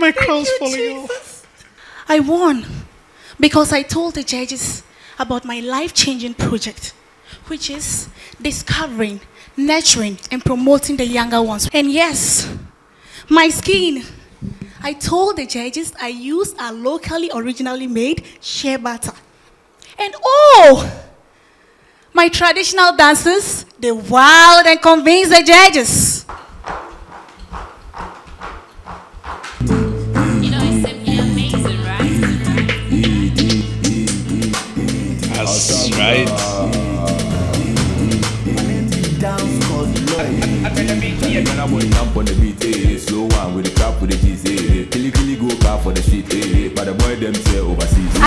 my crown's falling off. I won because I told the judges about my life-changing project, which is discovering, nurturing, and promoting the younger ones. And yes, my skin. I told the judges I used a locally originally made shea butter. And oh, my traditional dances, they wowed and convinced the judges. You know, it's simply amazing, right? That's right. Slow one with the trap with the cheese, killy go car for the street, but the boy them say overseas.